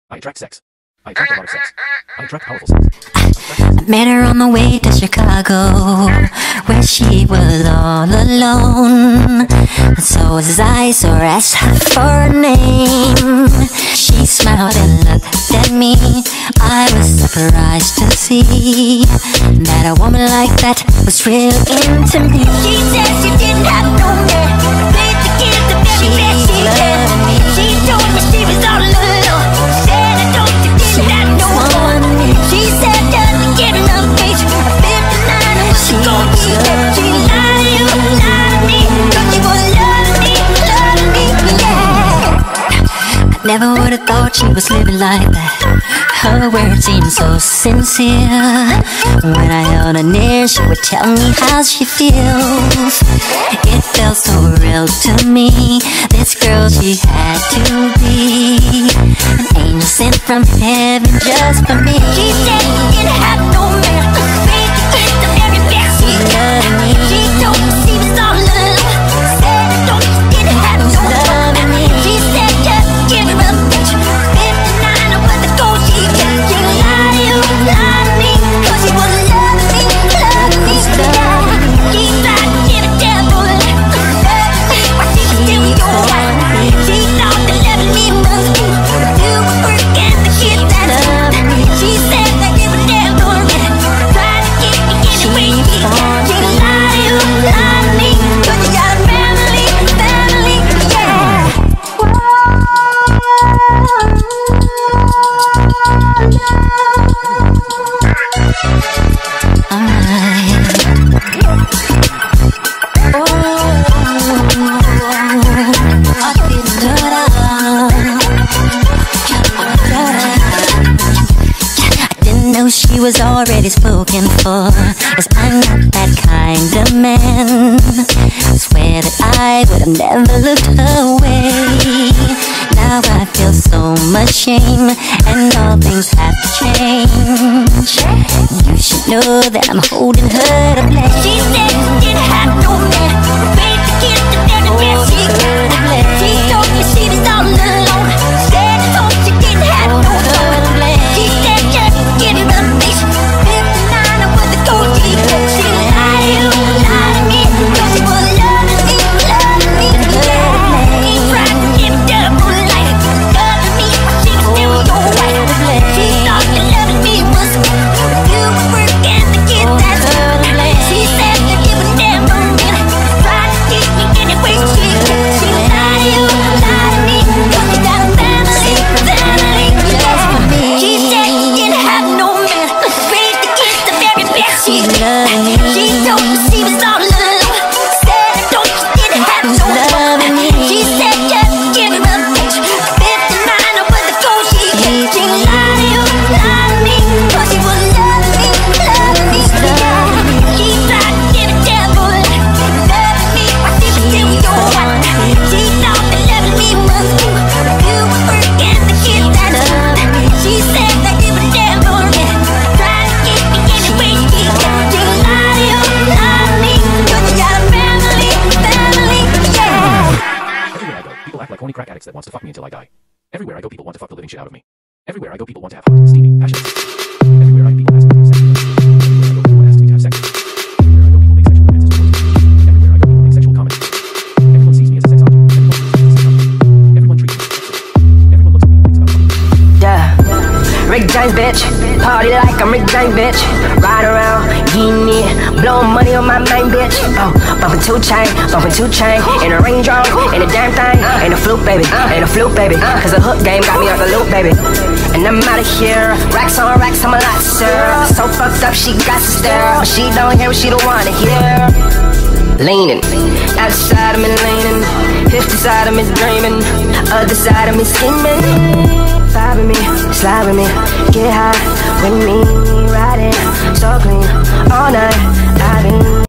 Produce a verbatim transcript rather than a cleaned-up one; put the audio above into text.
I attract sex. I attract a lot of sex. I attract powerful sex. I met her on the way to Chicago, where she was all alone. So as I saw her, asked her for a name. She smiled and looked at me. I was surprised to see that a woman like that was real into me. She said she didn't have no man, played the kid the very best she can. She told me she was all alone. Said I don't you didn't have no one. She said doesn't get enough bitch. I fifty-nine and what she gon' be? She lied to you, lied to me, cause she was loving me, loving me, yeah. I never would've thought she was living like that. Her words seemed so sincere. When I held her near, she would tell me how she feels. It felt so real to me. This girl, she had to be an angel sent from heaven just for me. She said she didn't have no man, afraid to get the very best she loved me. She told me she was all alone. Said I thought she didn't have no one. She said just give her a bitch. fifty-nine and with the gold she got. She lied to you, lied to me, cause she was loving me, loving me, yeah. She tried to give a devil a love me, while she was still your wife. She thought that loving me was cool. Do work and the kid that loved me. She said that give a devil a love. Tried to get me any way she can. She lied to you, lied to me, cause you got a family, family, yeah. She was already spoken for, as I'm not that kind of man. Swear that I would have never looked her way. Now I feel so much shame, and all things have to change. You should know that I'm holding her to blame. She said she didn't have no man, afraid to kiss the very best she got. She told me she was all alone. Said I thought she didn't have no one. She said just give her a bitch. fifty-nine and with the gold teeth. She lied to you, lied to me, cause she was loving me, loving me, yeah. He tried to give a double life, loving me, while she was still your wife. She thought that loving me was good. You were work and the kid that's good. She said that it was never real. Tried to keep me any way she could. She lied to you, lied to me, cause you got a family, family, yeah. She said she didn't have no man, afraid to kiss the very best she got. She told me she was all alone. Said I thought she didn't have no one. She said just give her a bitch. fifty-nine and with the gold she got. She lied to you, lied to me, cause she was loving me, loving me, yeah. She tried to give a devil a love, loving me, while she was still your wife. She thought that loving me was cool. You were work and the kid that's good. She said that it was devil a love. Tried to get me any way she could. She lied to you, lied to me, cause you got a family, family, yeah. Everywhere I go, people act like horny crack addicts that wants to fuck me until I die. Everywhere I go, people want to fuck the living shit out of me. Everywhere I go, people want to have hot, steamy, passionate sex. Everywhere I go, people ask me to have sex. Everywhere I go, people ask me to have sex. Everywhere I go, people make sexual advances towards me. Everywhere I go, people make sexual comments. Everyone sees me as a sex object. Everyone treats me as a sex object. Everyone treats me as a sex object. Everyone looks at me and thinks about fucking. Yeah, Rick James, bitch. Party like I'm Rick James, bitch. Ride around, getting it, blowing money on my main bitch. Oh, bumping two chain, bumping two chain, in a Range Rover, in a damn thing, ain't a fluke, baby, ain't a fluke, baby. Cause the hook game got me off the loop, baby. And I'm out of here, racks on racks, I'm a lot, sir. So fucked up, she got to stare, but she don't hear what she don't wanna hear. Leaning, outside of me leaning, fifty side of me dreaming, other side of me scheming. Vibe with me, slide with me, get high with me, riding so clean all night. I've been